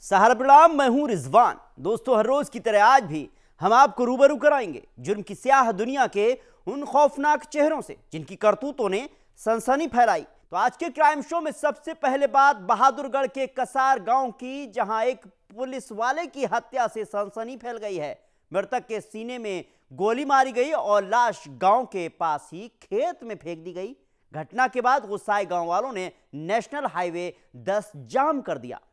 सहरप्रणाम, मैं हूं रिजवान। दोस्तों, हर रोज की तरह आज भी हम आपको रूबरू कराएंगे जुर्म की स्याह दुनिया के उन खौफनाक चेहरों से जिनकी करतूतों ने सनसनी फैलाई। तो आज के क्राइम शो में सबसे पहले बात बहादुरगढ़ के कसार गांव की, जहां एक पुलिस वाले की हत्या से सनसनी फैल गई है। मृतक के सीने में गोली मारी गई और लाश गांव के पास ही खेत में फेंक दी गई। घटना के बाद गुस्साए गांव वालों ने नेशनल हाईवे 10 जाम कर दिया।